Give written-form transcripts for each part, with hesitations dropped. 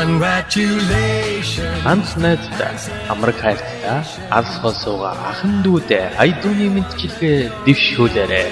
Ганц найзтай амраг хайртай алсгол суугаа ахан дүүдээ айдууны мэдчилгээ дэвшүүлээрэ.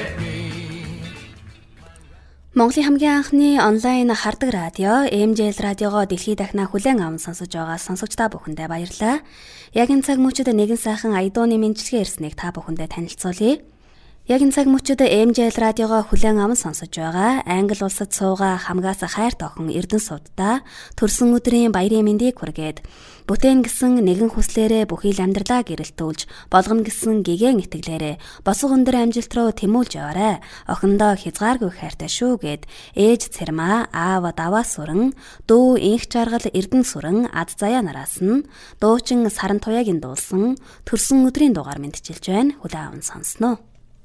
Монголын хамгийн анхны онлайн хардаг радио Mendchilgee радиогоо дэлхийд дахна хүлээн аван сонсож байгаа сонсогч та бүхэндээ баярлалаа. Яг энэ цаг мөчид нэгэн сайхан айдууны мэдчилгээ ирснийг та бүхэндээ танилцуулъя. Яг энэ цаг мөчид Mendchilgee радиогоо хүлээн аван сонсож байгаа Англи улсад суугаа хамгаас хайрт охин Эрдэнэ суудаа төрсөн өдрийн баярын мэндийг хүргээд бүтээн гисэн нэгэн хүслээрээ бүхий л амьдралаа гэрэлтүүлж болгоно гисэн гэгэн итгэлээрээ босго өндөр амжилт руу тэмүүлж яваарай. Охиндоо хязгааргүй хайртай шүү гэд ээж Цэрмаа, аав Даваа сүрэн, дүү инх жаргал Эрдэнэ сүрэн ад заяа нараас нь дуучин Саран Туяагийн дуулсан төрсөн өдрийн дугаар мэдчилж байна. Хүлээн аван сонсноо.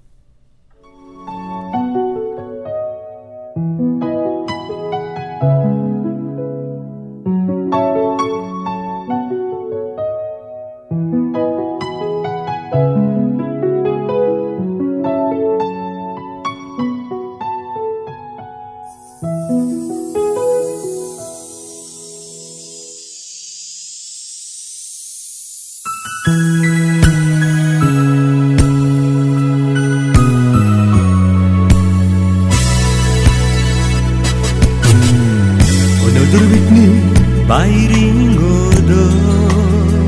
Баярын өдөр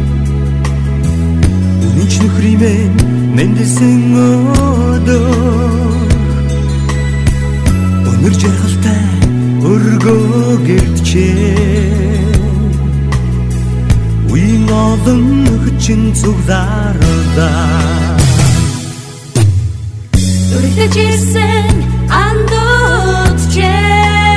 үнэнч нөхриймээ мэндэлсэн өдөр өнөр жаргалтай өргөө гэрчээ үеийн олон хүчин цуглаардаа үргэлж ирсэн андуутчээ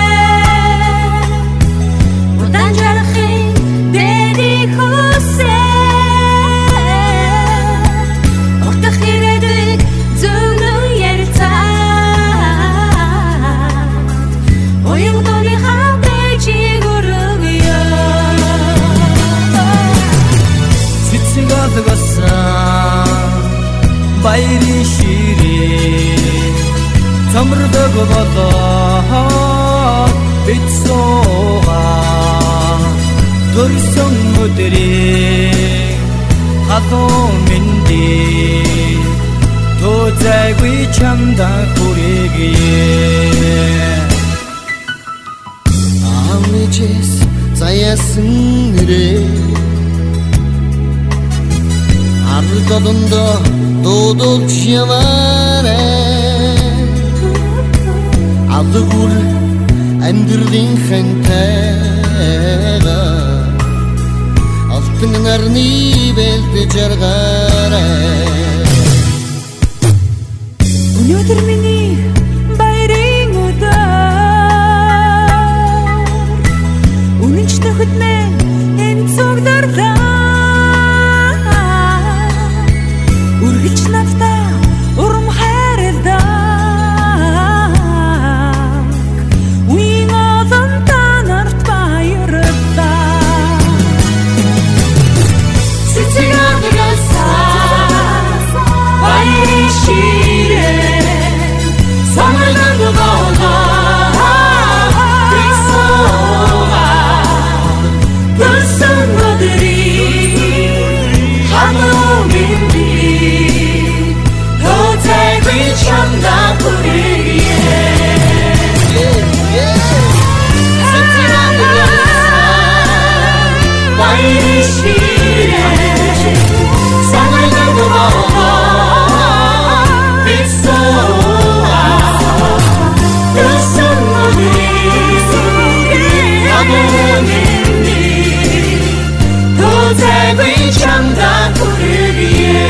Баярын ширээ цамрдаг болоо бид суугаа төрсөн өдрийн хатуу мэндий тозайгүй чамда хүрээгээ амичэс заяасан нэрээ ардодондоо дуудуулж яваарэ алгуур амьдралын хэнтэйга алтан нарны бэлдэж жаргаарэ өнөөдөр миний баярын өдөр үнэнч нөхөд минь энэ цогдорлоо үргэлж надтай урам хайрладаг үеийн олон та нарт баярлалаа цэцэг агасаа баярын ширээ самардаг болоо бид суугаа төрсөн өдрийн хатуу мэндий тозайгүй чамда хүрээгээ цэцэг агасаа баярын ширээ самардаг болоо бид суугаа төрсөн өдрийн хатуу мэндий тозайгүй чамда хүрээгээ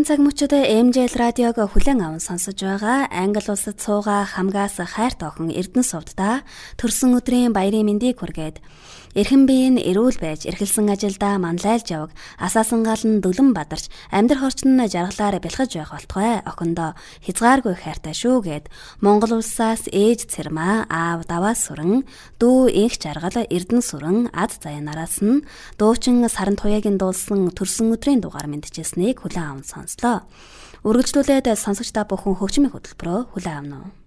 Ягийн цаг мөчид MJL радиог хүлээн аван сонсож байгаа Англи улсад суугаа хамгаас хайрт охин Эрдэнэ сувдаа төрсөн өдрийн баярын мэндийг хүргээд эрхэм биеийн эрүүл байж эрхэлсэн ажилдаа манлайлж яваг асаасан гал нь Дүлэн бадарч амьдрах орчин нь жаргалаар бэлхэж байх болтугай охиндоо хязгааргүй хайртай шүү гэд Монгол улсаас ээж цэрмаа аав даваас сүрэн дүү инх жаргал Эрдэнэ сүрэн ад заянараас нь дуучин саран туяагийн дуулсан төрсөн өдрийн дугаар мэдчилсэнийг хүлээн аван сонслоо. Үргэлжлүүлээд сонсогч та бүхэн хөгжмийн хөтөлбөрөөр хүлээн авна уу?